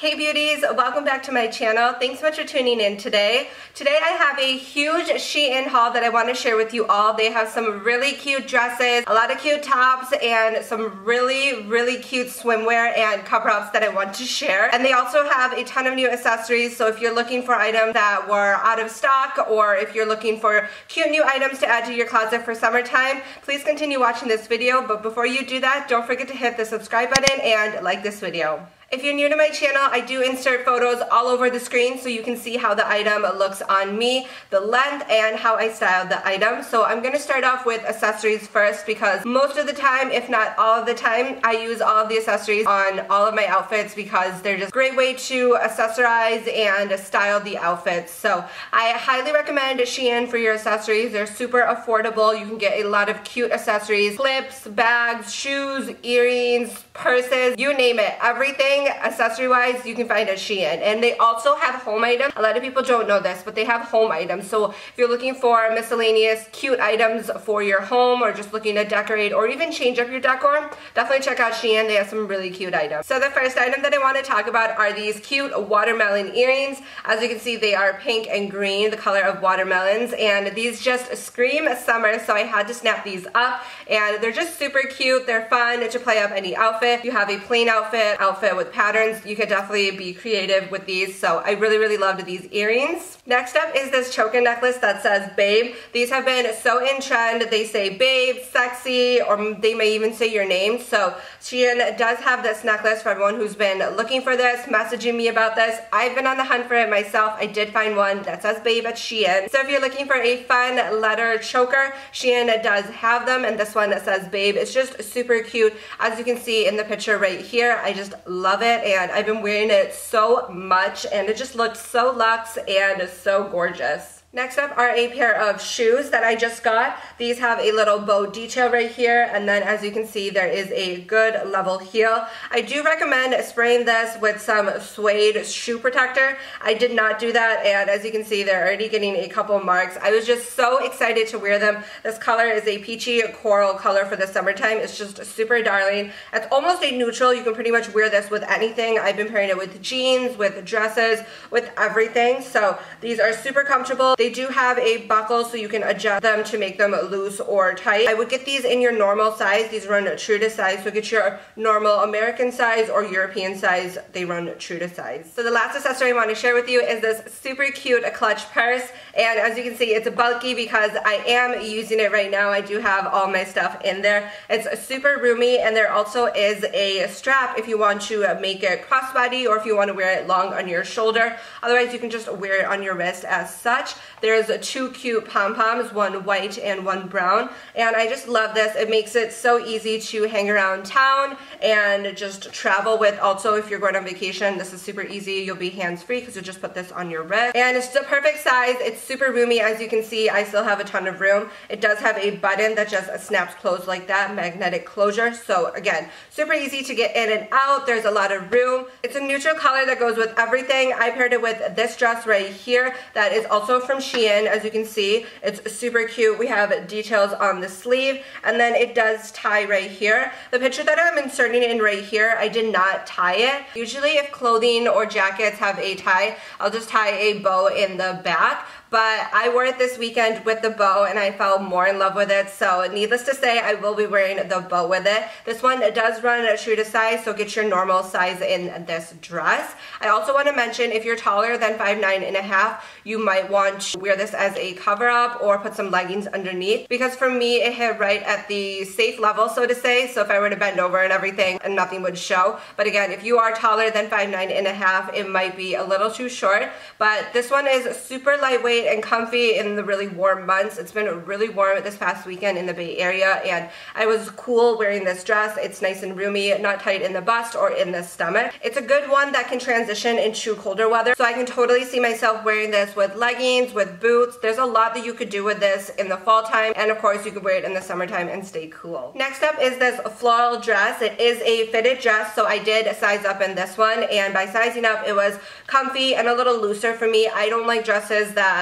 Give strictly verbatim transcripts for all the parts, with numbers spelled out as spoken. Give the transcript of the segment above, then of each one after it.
Hey beauties, welcome back to my channel. Thanks so much for tuning in today. Today I have a huge Shein haul that I want to share with you all. They have some really cute dresses, a lot of cute tops, and some really, really cute swimwear and cover-ups that I want to share. And they also have a ton of new accessories, so if you're looking for items that were out of stock, or if you're looking for cute new items to add to your closet for summertime, please continue watching this video. But before you do that, don't forget to hit the subscribe button and like this video. If you're new to my channel, I do insert photos all over the screen so you can see how the item looks on me, the length, and how I styled the item. So I'm going to start off with accessories first because most of the time, if not all of the time, I use all of the accessories on all of my outfits because they're just a great way to accessorize and style the outfits. So I highly recommend Shein for your accessories. They're super affordable. You can get a lot of cute accessories, clips, bags, shoes, earrings, purses, you name it. Everything accessory wise you can find at Shein. And they also have home items. A lot of people don't know this, but they have home items. So if you're looking for miscellaneous cute items for your home, or just looking to decorate or even change up your decor, definitely check out Shein. They have some really cute items. So the first item that I want to talk about are these cute watermelon earrings. As you can see, they are pink and green, the color of watermelons, and these just scream summer, so I had to snap these up. And they're just super cute. They're fun to play up any outfit. If you have a plain outfit, outfit with patterns, you could definitely be creative with these. So I really, really loved these earrings. Next up is this choker necklace that says babe. These have been so in trend. They say babe, sexy, or they may even say your name. So Shein does have this necklace for everyone who's been looking for this, messaging me about this. I've been on the hunt for it myself. I did find one that says babe at Shein. So if you're looking for a fun leather choker, Shein does have them, and this one that says babe, it's just super cute. As you can see in the picture right here, I just love it, and I've been wearing it so much, and it just looks so luxe and so gorgeous. Next up are a pair of shoes that I just got. These have a little bow detail right here, and then as you can see, there is a good level heel. I do recommend spraying this with some suede shoe protector. I did not do that, and as you can see, they're already getting a couple marks. I was just so excited to wear them. This color is a peachy coral color for the summertime. It's just super darling. It's almost a neutral. You can pretty much wear this with anything. I've been pairing it with jeans, with dresses, with everything. So these are super comfortable. They do have a buckle so you can adjust them to make them loose or tight. I would get these in your normal size. These run true to size, so get your normal American size or European size. They run true to size. So the last accessory I want to share with you is this super cute clutch purse, and as you can see, it's bulky because I am using it right now. I do have all my stuff in there. It's super roomy, and there also is a strap if you want to make it crossbody or if you want to wear it long on your shoulder. Otherwise, you can just wear it on your wrist as such. There's two cute pom-poms, one white and one brown, and I just love this. It makes it so easy to hang around town and just travel with. Also, if you're going on vacation, this is super easy. You'll be hands-free because you just put this on your wrist, and it's the perfect size. It's super roomy. As you can see, I still have a ton of room. It does have a button that just snaps closed like that, magnetic closure. So again, super easy to get in and out. There's a lot of room. It's a neutral color that goes with everything. I paired it with this dress right here that is also from Shein. As you can see, it's super cute. We have details on the sleeve, and then it does tie right here. The picture that I'm inserting in right here, I did not tie it. Usually if clothing or jackets have a tie, I'll just tie a bow in the back. But I wore it this weekend with the bow, and I fell more in love with it. So needless to say, I will be wearing the bow with it. This one does run true to size, so get your normal size in this dress. I also want to mention, if you're taller than five nine and a half, you might want to wear this as a cover up or put some leggings underneath, because for me, it hit right at the safe level, so to say. So if I were to bend over and everything, and nothing would show. But again, if you are taller than five nine and a half, it might be a little too short. But this one is super lightweight and comfy in the really warm months. It's been really warm this past weekend in the Bay Area, and I was cool wearing this dress. It's nice and roomy, not tight in the bust or in the stomach. It's a good one that can transition into colder weather, so I can totally see myself wearing this with leggings, with boots. There's a lot that you could do with this in the fall time, and of course you could wear it in the summertime and stay cool. Next up is this floral dress. It is a fitted dress, so I did size up in this one, and by sizing up, it was comfy and a little looser for me. I don't like dresses that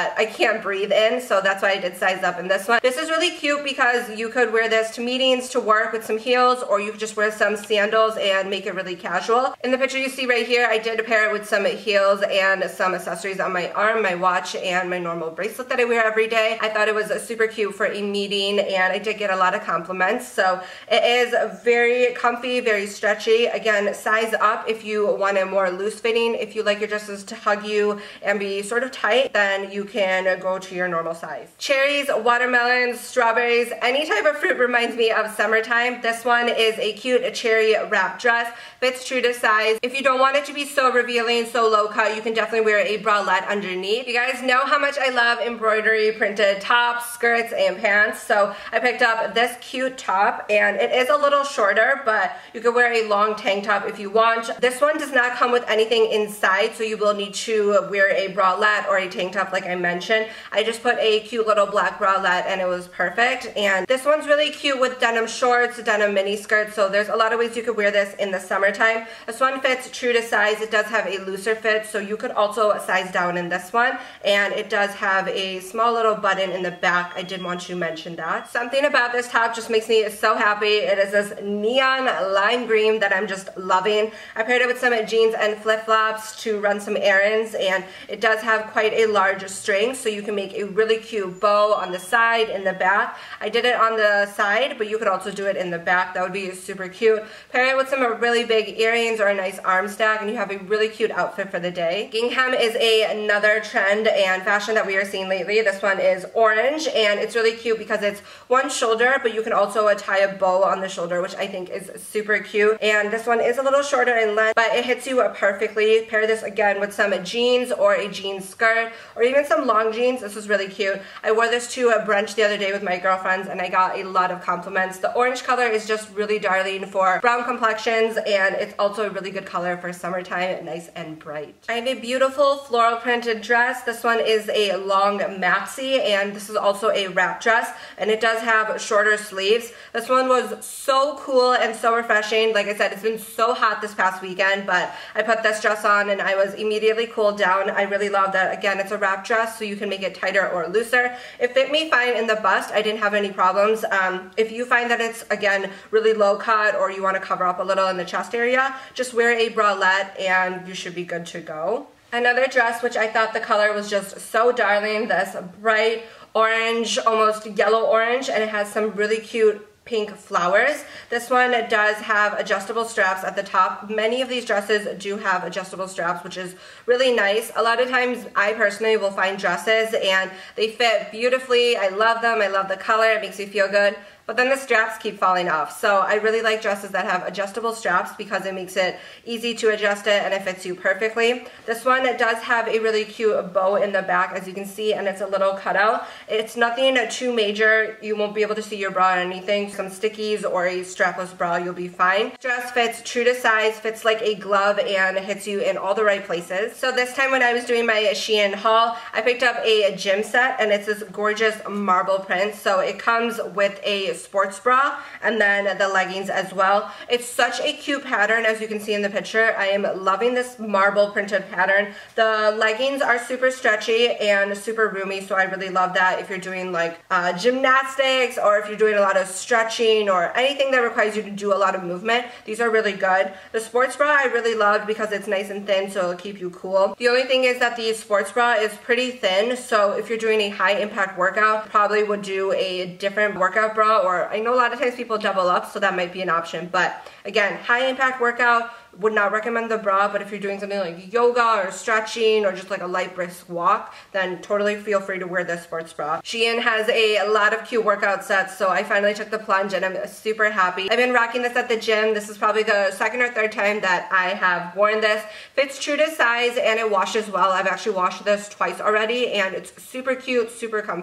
that I can't breathe in, so that's why I did size up in this one. This is really cute because you could wear this to meetings, to work with some heels, or you could just wear some sandals and make it really casual. In the picture you see right here, I did pair it with some heels and some accessories on my arm, my watch, and my normal bracelet that I wear every day. I thought it was super cute for a meeting, and I did get a lot of compliments. So it is very comfy, very stretchy. Again, size up if you want it more loose fitting. If you like your dresses to hug you and be sort of tight, then you can go to your normal size. Cherries, watermelons, strawberries, any type of fruit reminds me of summertime. This one is a cute cherry wrap dress. Fits true to size. If you don't want it to be so revealing, so low cut, you can definitely wear a bralette underneath. You guys know how much I love embroidery printed tops, skirts, and pants. So I picked up this cute top, and it is a little shorter, but you could wear a long tank top if you want. This one does not come with anything inside, so you will need to wear a bralette or a tank top like I mentioned. I just put a cute little black bralette and it was perfect. And this one's really cute with denim shorts, denim mini skirts, so there's a lot of ways you could wear this in the summertime. This one fits true to size. It does have a looser fit, so you could also size down in this one. And it does have a small little button in the back. I did want to mention that. Something about this top just makes me so happy. It is this neon lime green that I'm just loving. I paired it with some jeans and flip-flops to run some errands, and it does have quite a large string, so you can make a really cute bow on the side, in the back. I did it on the side, but you could also do it in the back. That would be super cute. Pair it with some really big earrings or a nice arm stack, and you have a really cute outfit for the day. Gingham is a, another trend and fashion that we are seeing lately. This one is orange, and it's really cute because it's one shoulder, but you can also tie a bow on the shoulder, which I think is super cute. And this one is a little shorter in length, but it hits you perfectly. Pair this again with some jeans or a jean skirt, or even some long jeans. This is really cute. I wore this to a brunch the other day with my girlfriends, and I got a lot of compliments. The orange color is just really darling for brown complexions, and it's also a really good color for summertime, nice and bright. I have a beautiful floral printed dress. This one is a long maxi, and this is also a wrap dress, and it does have shorter sleeves. This one was so cool and so refreshing. Like I said, it's been so hot this past weekend, but I put this dress on and I was immediately cooled down. I really love that. Again, it's a wrap dress, so you can make it tighter or looser. It fit me fine in the bust. I didn't have any problems. Um, if you find that it's, again, really low cut, or you want to cover up a little in the chest area, just wear a bralette and you should be good to go. Another dress, which I thought the color was just so darling, this bright orange, almost yellow orange, and it has some really cute pink flowers. This one does have adjustable straps at the top. Many of these dresses do have adjustable straps, which is really nice. A lot of times I personally will find dresses and they fit beautifully. I love them. I love the color. It makes me feel good. But then the straps keep falling off. So I really like dresses that have adjustable straps because it makes it easy to adjust it and it fits you perfectly. This one does have a really cute bow in the back, as you can see, and it's a little cutout. It's nothing too major. You won't be able to see your bra or anything. Some stickies or a strapless bra, you'll be fine. Dress fits true to size, fits like a glove, and hits you in all the right places. So this time when I was doing my Shein haul, I picked up a gym set, and it's this gorgeous marble print. So it comes with a sports bra and then the leggings as well. It's such a cute pattern, as you can see in the picture. I am loving this marble printed pattern. The leggings are super stretchy and super roomy, so I really love that if you're doing like uh, gymnastics, or if you're doing a lot of stretching or anything that requires you to do a lot of movement. These are really good. The sports bra I really loved because it's nice and thin, so it'll keep you cool. The only thing is that the sports bra is pretty thin, so if you're doing a high impact workout, probably would do a different workout bra, or I know a lot of times people double up, so that might be an option. But again, high impact workout, would not recommend the bra, but if you're doing something like yoga or stretching or just like a light brisk walk, then totally feel free to wear this sports bra. Shein has a lot of cute workout sets, so I finally took the plunge and I'm super happy. I've been rocking this at the gym. This is probably the second or third time that I have worn this. Fits true to size and it washes well. I've actually washed this twice already and it's super cute, super comfy.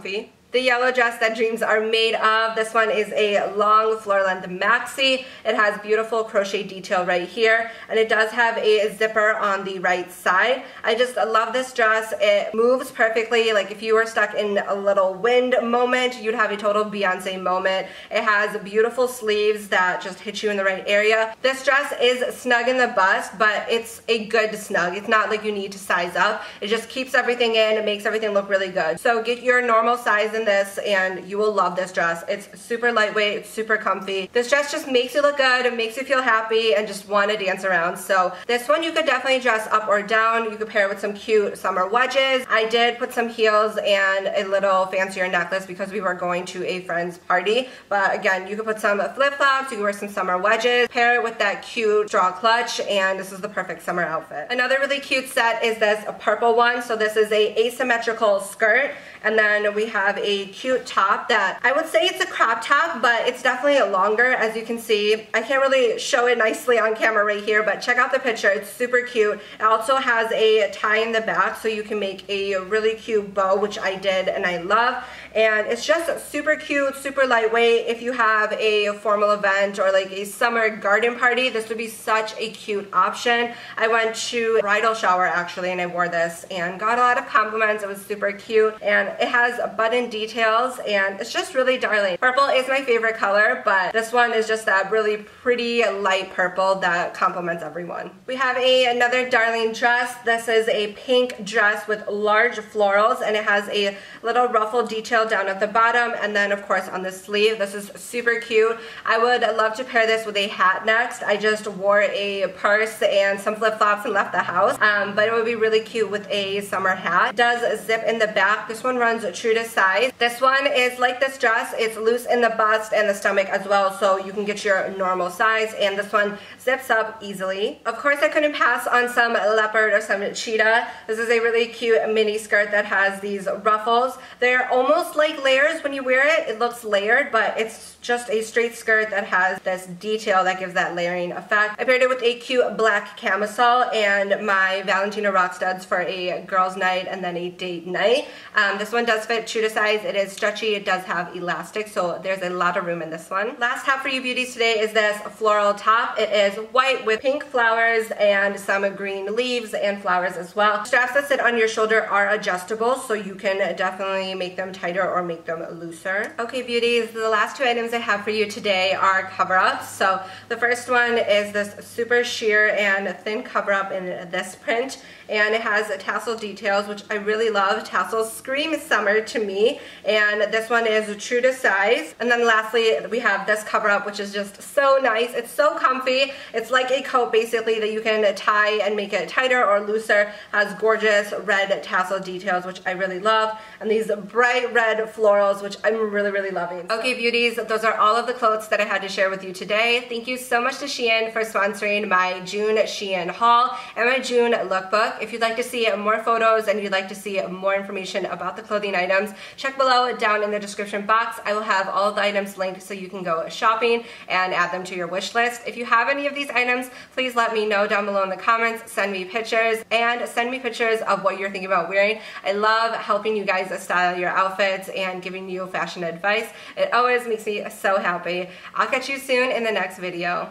The yellow dress that dreams are made of. This one is a long floor length maxi. It has beautiful crochet detail right here, and it does have a zipper on the right side. I just love this dress. It moves perfectly. Like if you were stuck in a little wind moment, you'd have a total Beyonce moment. It has beautiful sleeves that just hit you in the right area. This dress is snug in the bust, but it's a good snug. It's not like you need to size up. It just keeps everything in. It makes everything look really good. So get your normal size in this and you will love this dress. It's super lightweight, it's super comfy. This dress just makes you look good, it makes you feel happy and just want to dance around. So this one you could definitely dress up or down. You could pair it with some cute summer wedges. I did put some heels and a little fancier necklace because we were going to a friend's party. But again, you could put some flip-flops, you can wear some summer wedges, pair it with that cute straw clutch, and this is the perfect summer outfit. Another really cute set is this purple one. So this is a asymmetrical skirt, and then we have a cute top that I would say it's a crop top, but it's definitely longer. As you can see, I can't really show it nicely on camera right here, but check out the picture. It's super cute. It also has a tie in the back, so you can make a really cute bow, which I did and I love. And it's just super cute, super lightweight. If you have a formal event or like a summer garden party, this would be such a cute option. I went to a bridal shower actually and I wore this and got a lot of compliments. It was super cute and it has button details and it's just really darling. Purple is my favorite color, but this one is just that really pretty light purple that complements everyone. We have a, another darling dress. This is a pink dress with large florals and it has a little ruffle detail down at the bottom, and then of course on the sleeve. This is super cute. I would love to pair this with a hat next. I just wore a purse and some flip-flops and left the house, um, but it would be really cute with a summer hat. It does zip in the back. This one runs true to size. This one is like this dress. It's loose in the bust and the stomach as well, so you can get your normal size, and this one zips up easily. Of course, I couldn't pass on some leopard or some cheetah. This is a really cute mini skirt that has these ruffles. They're almost like layers when you wear it. It looks layered, but it's just a straight skirt that has this detail that gives that layering effect. I paired it with a cute black camisole and my Valentino rock studs for a girls night and then a date night. Um, this one does fit true to size. It is stretchy. It does have elastic, so there's a lot of room in this one. Last top for you beauties today is this floral top. It is white with pink flowers and some green leaves and flowers as well. Straps that sit on your shoulder are adjustable, so you can definitely make them tighter or make them looser. Okay beauties, the last two items I have for you today are cover-ups. So the first one is this super sheer and thin cover-up in this print, and it has tassel details, which I really love. Tassels scream summer to me, and this one is true to size. And then lastly, we have this cover-up, which is just so nice. It's so comfy. It's like a coat basically that you can tie and make it tighter or looser. Has gorgeous red tassel details, which I really love, and these bright red florals, which I'm really, really loving. Okay beauties, those are all of the clothes that I had to share with you today. Thank you so much to Shein for sponsoring my June Shein haul and my June lookbook. If you'd like to see more photos and you'd like to see more information about the clothing items, check below down in the description box. I will have all of the items linked so you can go shopping and add them to your wish list. If you have any of these items, please let me know down below in the comments. Send me pictures and send me pictures of what you're thinking about wearing. I love helping you guys style your outfits and giving you fashion advice. It always makes me so happy. I'll catch you soon in the next video.